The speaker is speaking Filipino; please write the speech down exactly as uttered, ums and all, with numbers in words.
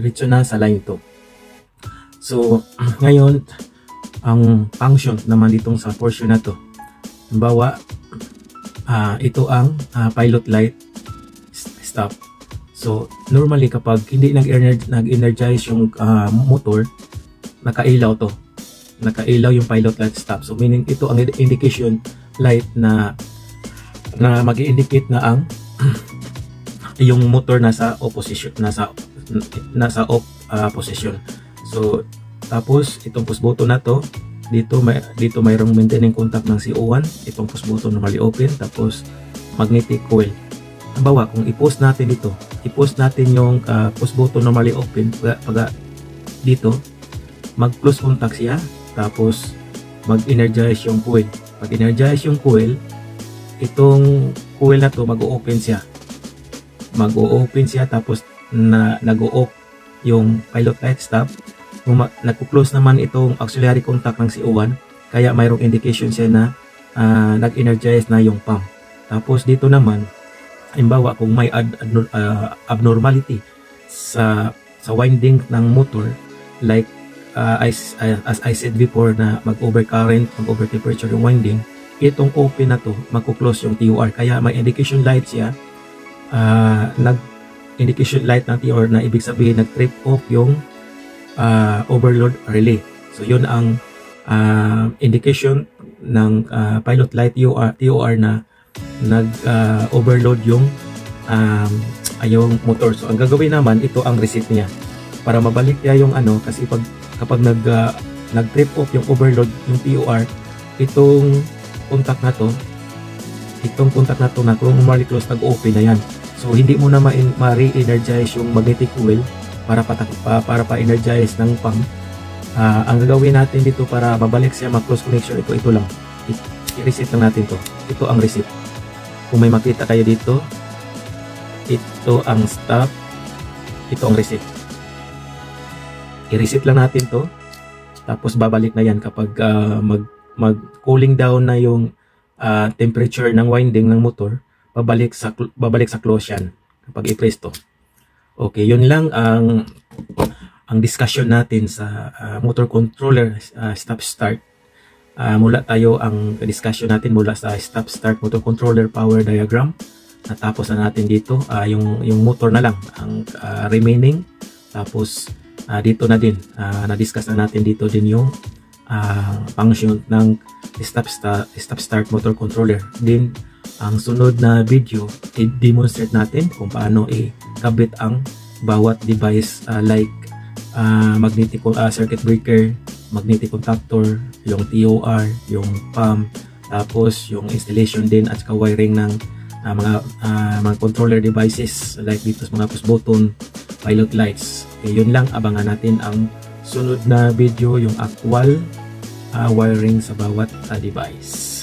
diretso na sa line two. So ngayon ang function naman ditong sa portion na to, halimbawa uh, ito ang uh, pilot light stop. So normally kapag hindi nag-energize yung uh, motor, nakailaw to, nakailaw yung pilot light stop. So meaning ito ang indication light na na mag-indicate na ang yung motor nasa opposition, nasa nasa off uh, position. So tapos itong push button na to, dito may dito mayroong maintaining contact ng C O one, itong push button normally open, tapos magnetic coil. Halimbawa kung i-post natin dito, i-post natin yung uh, push button normally open, pag, pag dito mag-close contact siya, tapos mag-energize yung coil. Pag energize yung coil, itong coil na to mag-o-open siya, mag-o-open siya, tapos na nag-o-off yung pilot light stop. Nagko-close naman itong auxiliary contact ng C O one, kaya mayroong indication siya na uh, nag-energize na yung pump. Tapos dito naman, halimbawa kung may ad, ad, uh, abnormality sa sa winding ng motor, like uh, as, uh, as I said before na mag-overcurrent, mag-overtemperature yung winding, itong open na to, magko-close yung T O R. Kaya may indication light siya, uh, nag indication light ng T O R na ibig sabihin nag-trip off yung Uh, overload relay. So yun ang uh, indication ng uh, pilot light T O R, T O R na nag uh, overload yung um, yung motor. So ang gagawin naman, ito ang reset niya para mabalik niya yung ano, kasi pag kapag nag uh, nag-trip off yung overload yung T O R, itong contact na to, itong contact na to na normally close, nag-open na yan. So hindi mo na ma-re-energize yung magnetic coil para patak pa, para pa-energize ng pump. Uh, ang gagawin natin dito para babalik siya mag-close connection, ito ito lang. I-reset lang natin to. Ito ang reset. Kung may makita kayo dito, ito ang stop, ito ang reset. I-reset lang natin to. Tapos babalik na yan kapag uh, mag mag cooling down na yung uh, temperature ng winding ng motor, babalik sa babalik sa close yan kapag i-press to. Okay, yun lang ang ang discussion natin sa uh, motor controller uh, stop start. Uh, mula tayo ang discussion natin mula sa stop start motor controller power diagram. Natapos na natin dito uh, yung yung motor na lang ang uh, remaining. Tapos uh, dito na din uh, na-discuss na natin dito din yung uh, function ng stop start stop start motor controller. Din ang sunod na video, i-demonstrate natin kung paano i-kabit ang bawat device uh, like uh, magnetic uh, circuit breaker, magnetic contactor, yung T O R, yung pump, tapos yung installation din at saka wiring ng uh, mga uh, mga controller devices like dito sa mga push button, pilot lights. Okay, yun lang, abangan natin ang sunod na video, yung actual uh, wiring sa bawat uh, device.